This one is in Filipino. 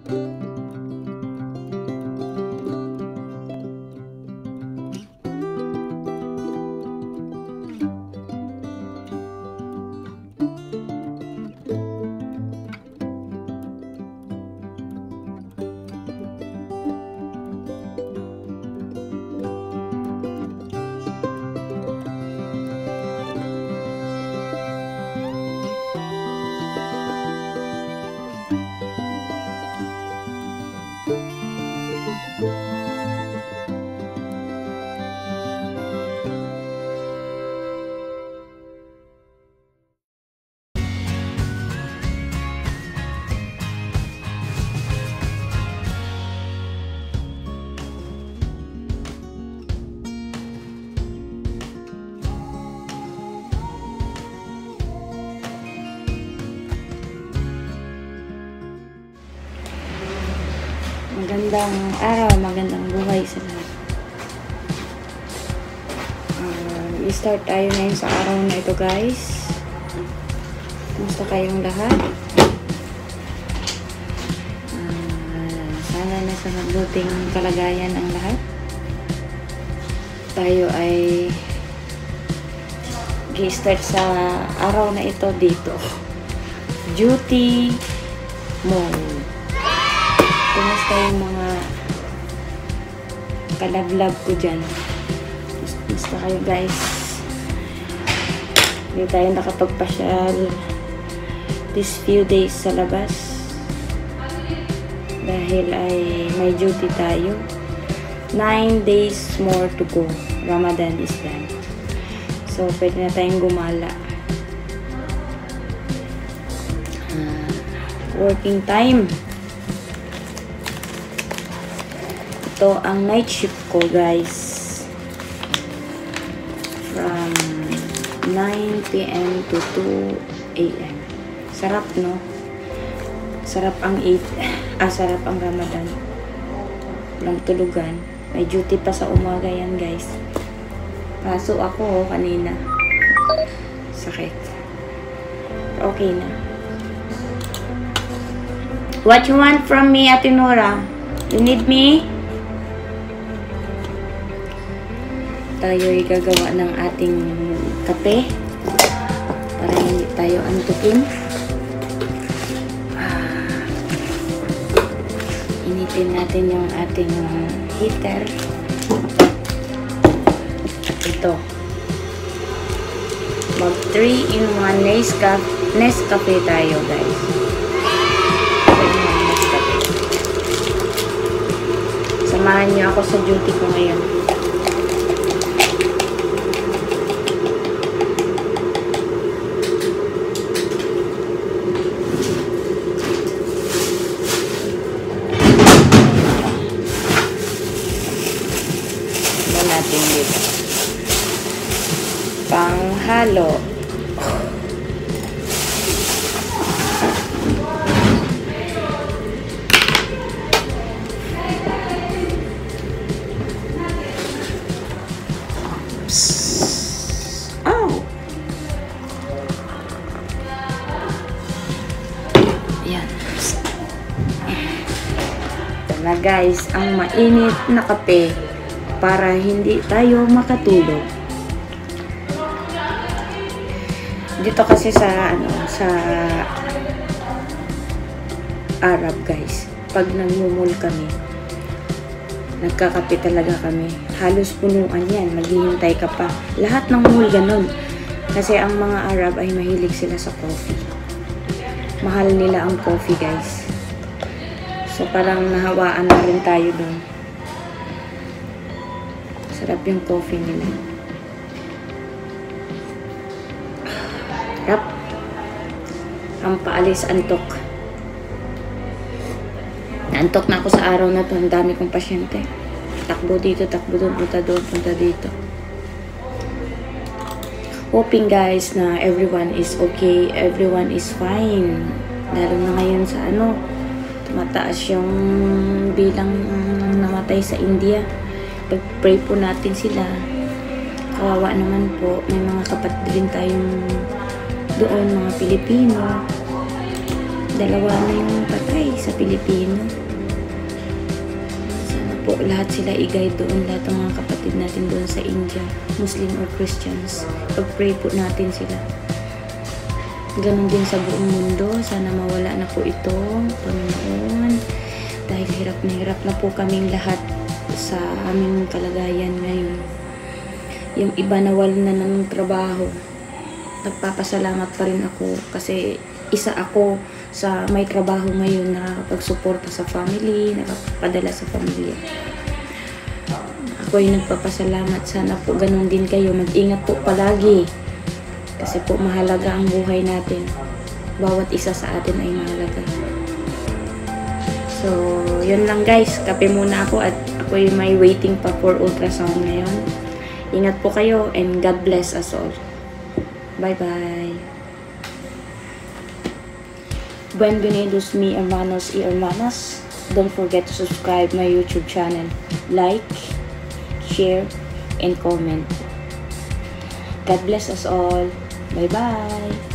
Magandang araw, magandang buhay sa lahat. I-start tayo ngayon sa araw na ito, guys. Kumusta kayong lahat? Sana nasa mabuting kalagayan ang lahat. Tayo ay i-start sa araw na ito dito. Duty mode. Kumusta yung mga kalab-lab ko dyan? Kumusta kayo, guys? Hindi tayo nakapagpasyal this few days sa labas dahil ay may duty tayo. 9 days more to go. Ramadan is done. So, pwede na tayong gumala. Working time. Ito ang night shift ko, guys. From 9 PM to 2 AM. Sarap, no? Sarap ang sarap ang Ramadan. Walang tulugan. May duty pa sa umaga yan, guys. Paso ako kanina. Sakit. Okay na. What you want from me, Ate Nora? You need me? Tayo ay gagawa ng ating kape para hindi tayo antukin. Initin natin yung ating heater. Ito. Mag 3-in-1 Nescafe tayo, guys. Samahan niyo ako sa duty ko ngayon. Panghalo. Oh. Yan. Ito na, guys, ang mainit na kape para hindi tayo makatulog. Dito kasi sa sa Arab, guys, pag nagmumul kami, nagkakape talaga kami. Halos punuan yan, maghihintay ka pa. Lahat ng mall ganun. Kasi ang mga Arab ay mahilig sila sa coffee. Mahal nila ang coffee, guys. So parang nahawaan na rin tayo dun. Sarap yung coffee nila. Sarap. Ang paalis antok. Naantok na ako sa araw na to. Ang dami kong pasyente. Takbo dito, takbo doon, punta doon, punta dito. Hoping, guys, na everyone is okay. Everyone is fine. Lalo na ngayon sa tumataas yung bilang namatay sa India. Pag-pray po natin sila. Kawawa naman po. May mga kapatid din tayong doon, mga Pilipino. dalawa na yung patay sa Pilipino. Sana po lahat sila i-guide doon, lahat ng mga kapatid natin doon sa India, Muslim or Christians. Pag-pray po natin sila. Ganon din sa buong mundo. Sana mawala na po ito, Panginoon. Dahil hirap na po kaming lahat sa aming kalagayan ngayon. Yung iba nawal na ng trabaho. Nagpapasalamat pa rin ako kasi isa ako sa may trabaho ngayon, nakakapagsuporta sa family, nakakapadala sa pamilya. Ako yung nagpapasalamat. Sana po ganun din kayo. Mag-ingat po palagi. Kasi po mahalaga ang buhay natin. Bawat isa sa atin ay mahalaga. So, yun lang guys. Kape muna ako at ako yung may waiting pa for ultrasound ngayon. Ingat po kayo and God bless us all. Bye-bye. Bienvenidos mi hermanos y hermanas. Don't forget to subscribe my YouTube channel. Like, share, and comment. God bless us all. Bye-bye.